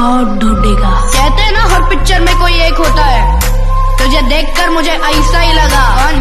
और ढूंढेगा। कहते हैं ना हर पिक्चर में कोई एक होता है, तुझे देखकर मुझे ऐसा ही लगा।